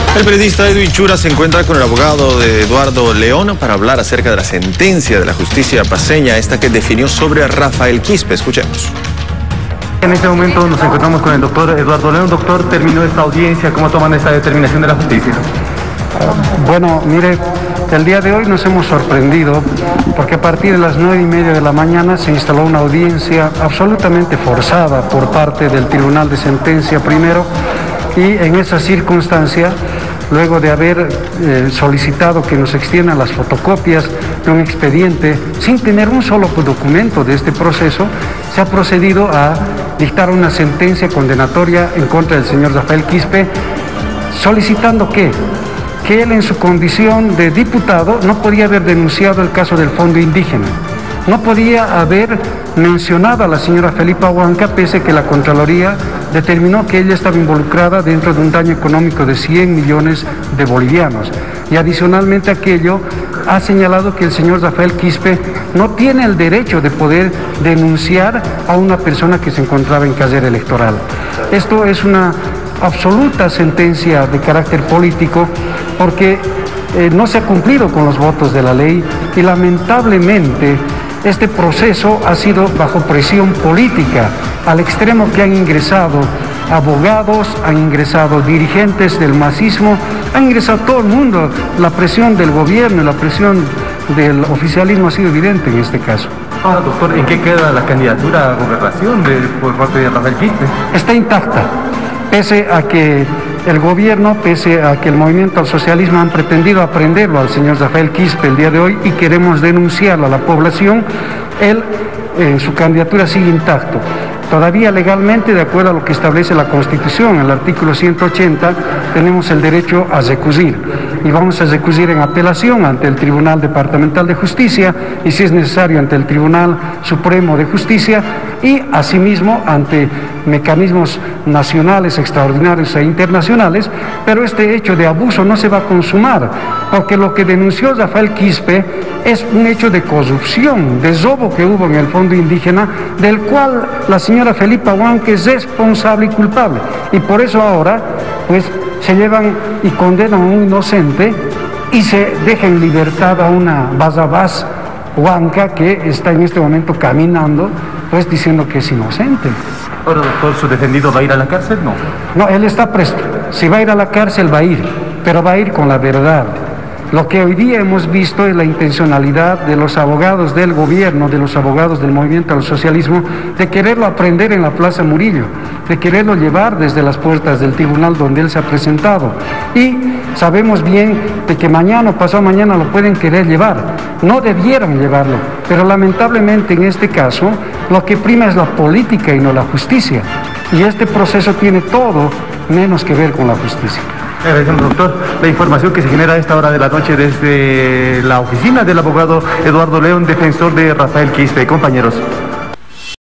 El periodista Edwin Chura se encuentra con el abogado de Eduardo León para hablar acerca de la sentencia de la justicia paceña, esta que definió sobre Rafael Quispe. Escuchemos. En este momento nos encontramos con el doctor Eduardo León. Doctor, terminó esta audiencia. ¿Cómo toman esta determinación de la justicia? Bueno, mire, el día de hoy nos hemos sorprendido porque a partir de las 9:30 de la mañana se instaló una audiencia absolutamente forzada por parte del Tribunal de Sentencia primero, y en esa circunstancia, luego de haber solicitado que nos extiendan las fotocopias de un expediente sin tener un solo documento de este proceso, se ha procedido a dictar una sentencia condenatoria en contra del señor Rafael Quispe, solicitando que él, en su condición de diputado, no podía haber denunciado el caso del Fondo Indígena, no podía haber mencionado a la señora Felipa Huanca, pese a que la Contraloría determinó que ella estaba involucrada dentro de un daño económico de 100 millones de bolivianos. Y adicionalmente a aquello, ha señalado que el señor Rafael Quispe no tiene el derecho de poder denunciar a una persona que se encontraba en carrera electoral. Esto es una absoluta sentencia de carácter político, porque no se ha cumplido con los votos de la ley y lamentablemente este proceso ha sido bajo presión política, al extremo que han ingresado abogados, han ingresado dirigentes del masismo, han ingresado todo el mundo. La presión del gobierno y la presión del oficialismo ha sido evidente en este caso. Ahora, doctor, ¿en qué queda la candidatura a gobernación por parte de Rafael Quispe? Está intacta, pese a que el gobierno, pese a que el movimiento al socialismo han pretendido aprenderlo al señor Rafael Quispe el día de hoy y queremos denunciarlo a la población, él, su candidatura sigue intacto. Todavía legalmente, de acuerdo a lo que establece la Constitución, el artículo 180, tenemos el derecho a recusir. Y vamos a recusir en apelación ante el Tribunal Departamental de Justicia y, si es necesario, ante el Tribunal Supremo de Justicia y, asimismo, ante mecanismos nacionales, extraordinarios e internacionales. Pero este hecho de abuso no se va a consumar, porque lo que denunció Rafael Quispe es un hecho de corrupción, de robo que hubo en el Fondo Indígena, del cual la señora Felipa Huanca es responsable y culpable. Y por eso ahora, pues, se llevan y condenan a un inocente y se deja en libertad a una Barrabás Huanca que está en este momento caminando, pues diciendo que es inocente. Ahora, doctor, ¿su defendido va a ir a la cárcel? No, él está presto. Si va a ir a la cárcel, va a ir, pero va a ir con la verdad. Lo que hoy día hemos visto es la intencionalidad de los abogados del gobierno, de los abogados del movimiento al socialismo, de quererlo aprender en la Plaza Murillo, de quererlo llevar desde las puertas del tribunal donde él se ha presentado. Y sabemos bien de que mañana o pasado mañana lo pueden querer llevar. No debieran llevarlo, pero lamentablemente en este caso lo que prima es la política y no la justicia. Y este proceso tiene todo menos que ver con la justicia. Agradecemos, doctor, la información que se genera a esta hora de la noche desde la oficina del abogado Eduardo León, defensor de Rafael Quispe. Compañeros.